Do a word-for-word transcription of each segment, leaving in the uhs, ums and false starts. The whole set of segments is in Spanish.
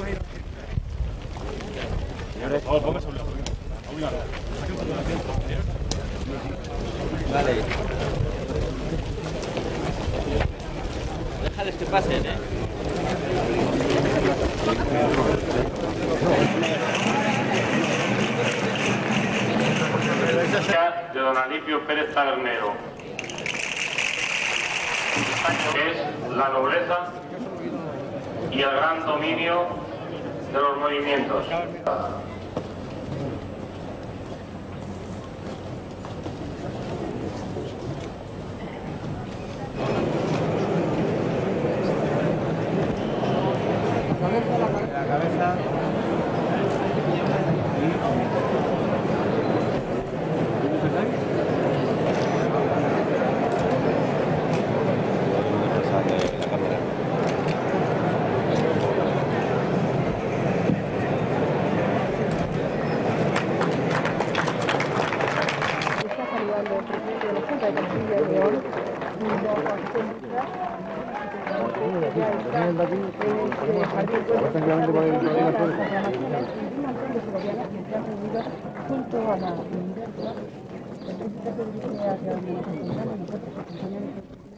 Señores, por favor, póngase a un lado. A un lado. Vale. Déjales que pasen, ¿eh? De don Alipio Pérez Tabernero, que es la nobleza y el gran dominio de los movimientos. La cabeza. Junto a la universidad, el príncipe se dirige hacia donde nos encontramos nosotros, los funcionarios.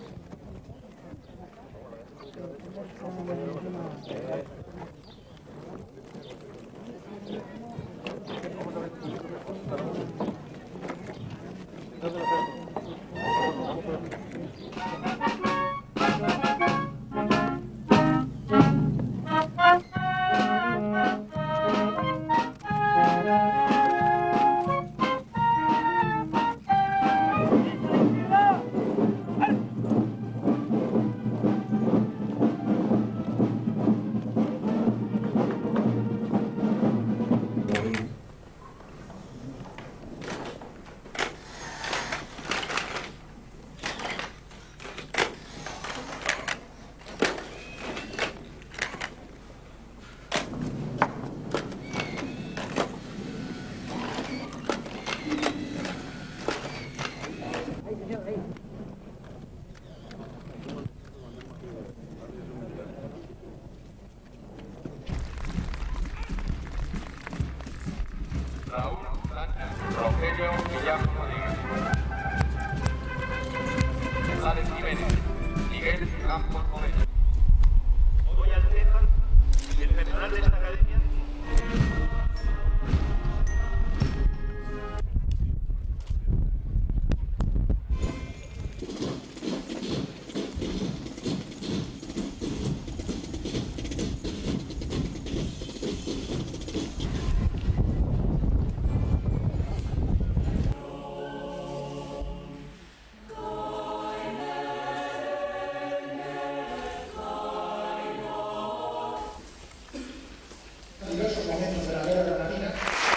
Raúl Sánchez, Rogelio Millán Rodríguez, González Jiménez, Miguel Campos Moreno. Hoy Esteban y el personal de esta academia. Diversos momentos de la guerra granadina.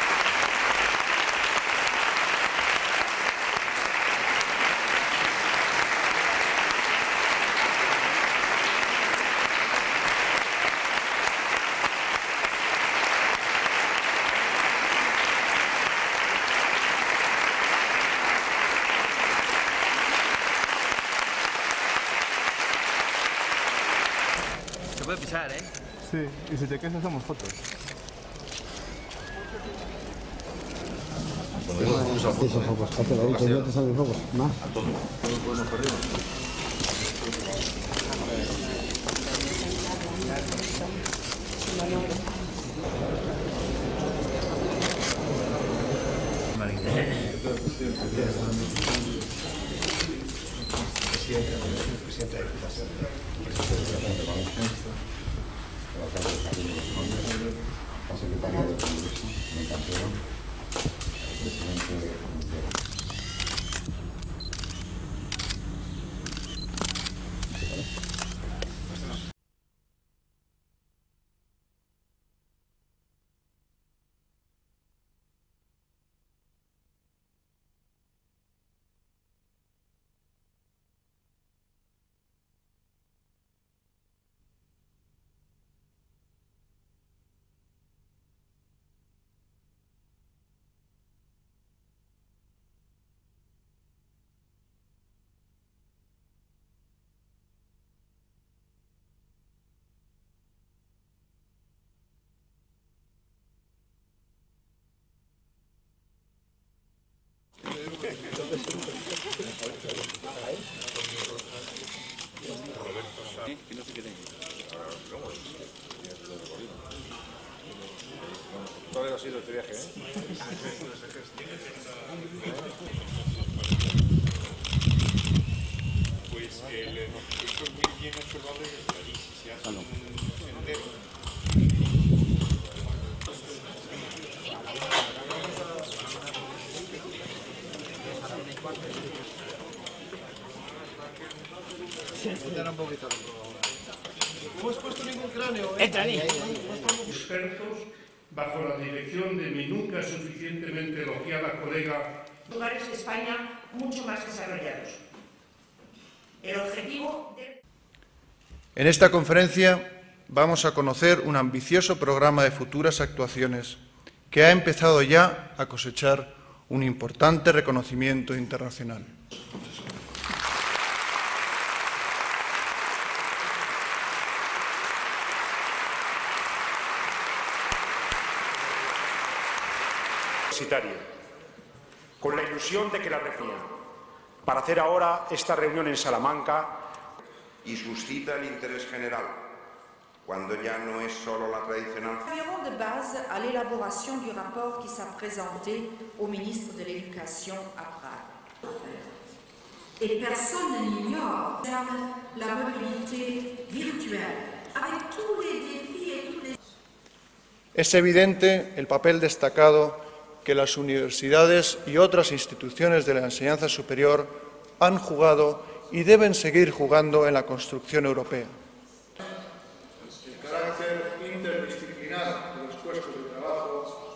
Se puede pisar, ¿eh? Sí, y si te quedas hacemos fotos. Esos focos, hazte la dicho, ya te salen focos. Más. A todos. Todos buenos por arriba. Presidente de Diputación, presidente de la Conferencia, el alcalde de Jardín de Congreso, la secretaria de Congreso, mi campeón, el presidente de Que no se quede. ¿Cuál ha sido este viaje, eh? Pues el, esto es muy bien observable desde allí. Si se hace un sendero. Un poquito. No hemos puesto ningún cráneo, ¿eh? Entra ahí. Expertos, bajo la dirección de mi nunca suficientemente elogiada colega. Lugares de España mucho más desarrollados. El objetivo de... En esta conferencia vamos a conocer un ambicioso programa de futuras actuaciones que ha empezado ya a cosechar un importante reconocimiento internacional. Con la ilusión de que la reunía para hacer ahora esta reunión en Salamanca y suscita el interés general cuando ya no es solo la tradicional. Serviront de base à l'élaboration du rapport qui sera présenté au ministre de l'Éducation à Prague. Et personne n'ignore la mobilité virtuelle avec tous les défis et tous les... Es evidente el papel destacado que las universidades y otras instituciones de la enseñanza superior han jugado y deben seguir jugando en la construcción europea. El carácter interdisciplinar de los puestos de trabajo.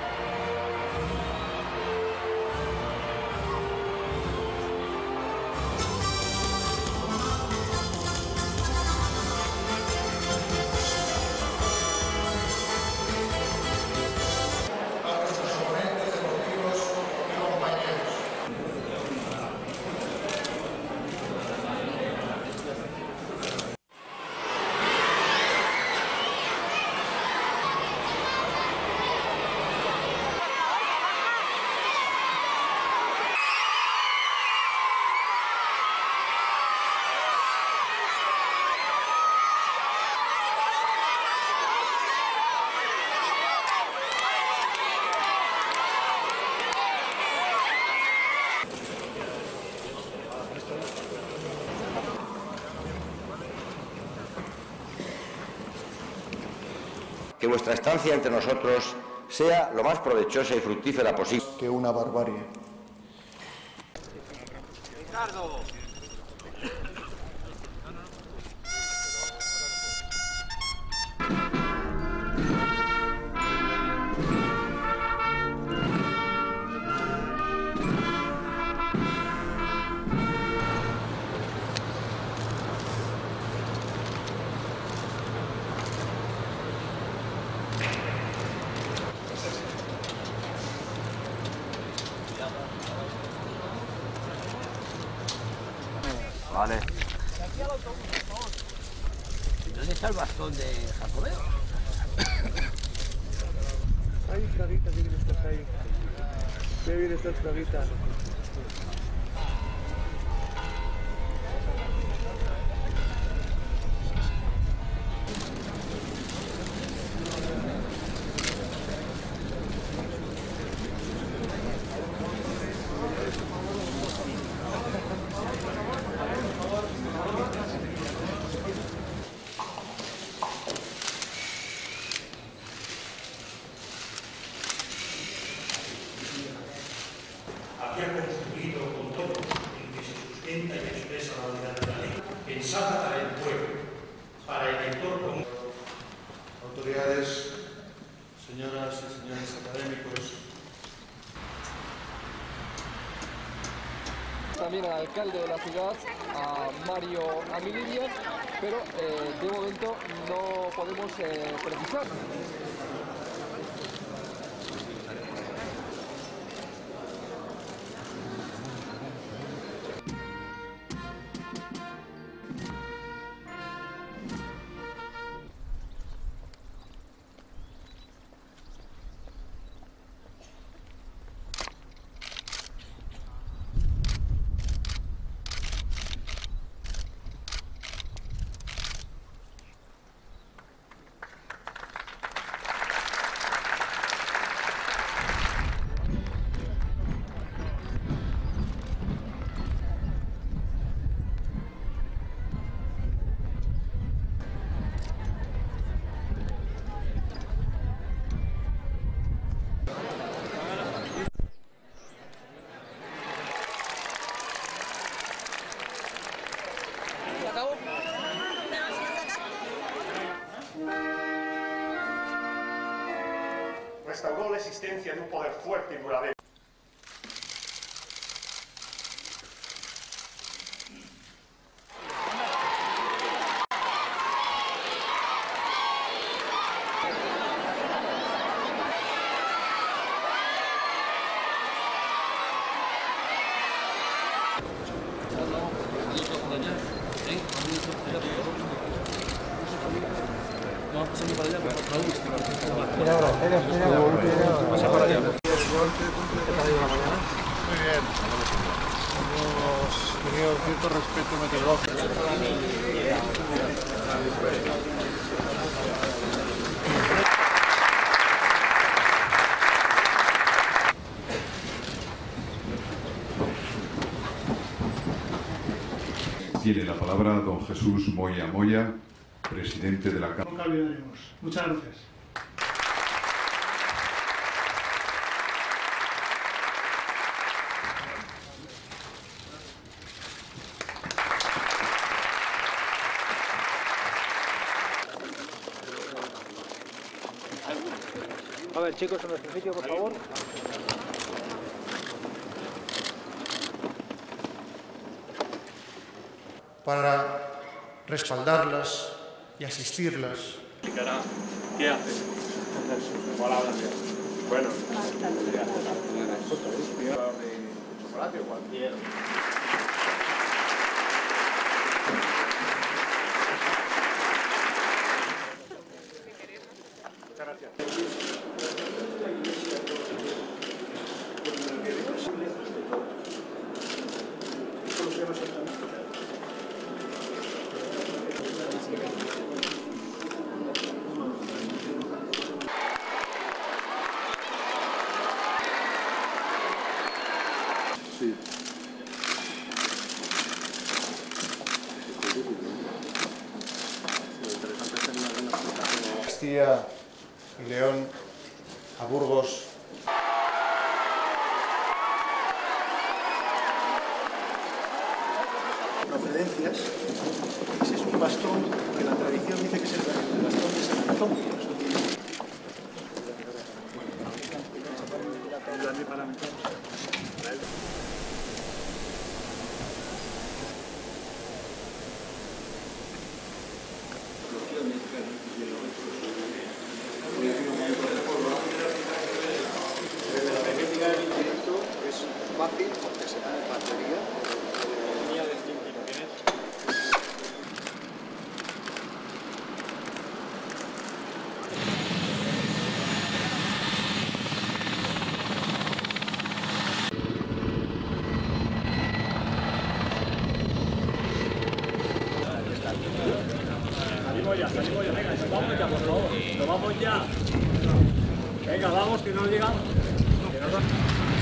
Que vuestra estancia entre nosotros sea lo más provechosa y fructífera posible. Que una barbarie. Ricardo. Vale. ¿Dónde está el bastón de Jacobeo? Ay, Fraguita, qué bien estás ahí. Qué bien estás, Fraguita. había confundido con todo en que se sustenta y expresa la unidad de la ley, pensada para el pueblo, para el lector común. Autoridades, señoras y señores académicos. También al alcalde de la ciudad, a Mario Amilidian, pero eh, de momento no podemos eh, precisar. restauró la existencia de un poder fuerte y duradero. Pasa para allá. Muy bien. Hemos tenido cierto respeto meteorológico. Tiene la palabra don Jesús Moya Moya, presidente de la Cámara. Nunca olvidaremos. Muchas gracias. A ver, chicos, en nuestro sitio, por favor. Para respaldarlas y asistirlas. Explicará qué hace. Palabras. Bueno, chocolate o cualquier. Muchas gracias. Sí. Castilla y León a Burgos. Procedencias. Ese es un bastón que la tradición dice que es el bastón de San Antonio. Es fácil porque será de batería. Salimos ya, salimos ya, venga, nos vamos ya, por favor. Nos vamos ya. Venga, vamos, que no llegamos. Que nos